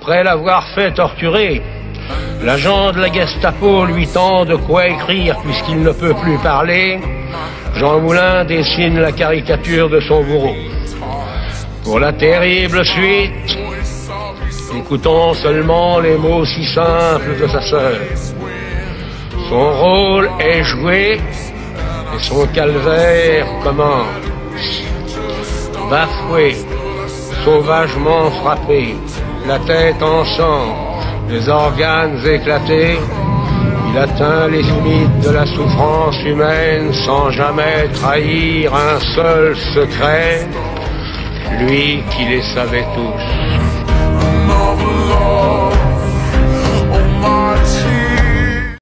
Après l'avoir fait torturer, l'agent de la Gestapo lui tend de quoi écrire puisqu'il ne peut plus parler. Jean Moulin dessine la caricature de son bourreau. Pour la terrible suite, écoutons seulement les mots si simples de sa sœur. Son rôle est joué et son calvaire commence. Bafoué, sauvagement frappé, la tête en sang, les organes éclatés, il atteint les limites de la souffrance humaine sans jamais trahir un seul secret, lui qui les savait tous.